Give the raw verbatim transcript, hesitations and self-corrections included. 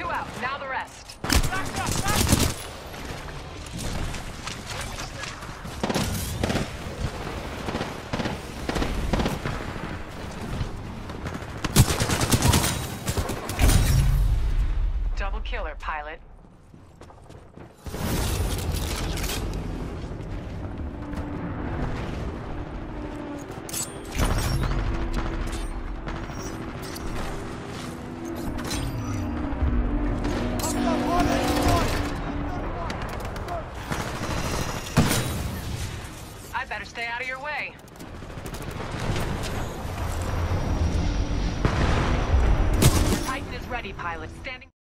Two out, now the rest. Back up, back up! Double killer, pilot. I better stay out of your way. Your Titan is ready, pilot. Standing.